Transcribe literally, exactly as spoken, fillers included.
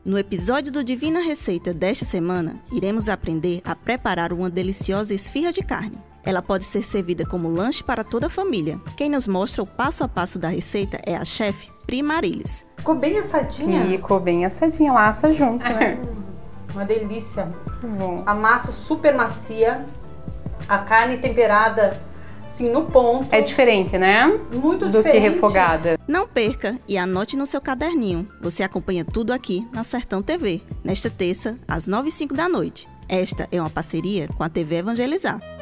No episódio do Divina Receita desta semana, iremos aprender a preparar uma deliciosa esfirra de carne. Ela pode ser servida como lanche para toda a família. Quem nos mostra o passo a passo da receita é a chefe Pri Marilis. Ficou bem assadinha? Ficou bem assadinha, ela assa junto, né? Uma delícia. Bom. A massa super macia, a carne temperada assim no ponto. É diferente, né? Muito Do diferente. que refogada. Não perca e anote no seu caderninho. Você acompanha tudo aqui na Sertão T V, nesta terça, às nove e cinco da noite. Esta é uma parceria com a T V Evangelizar.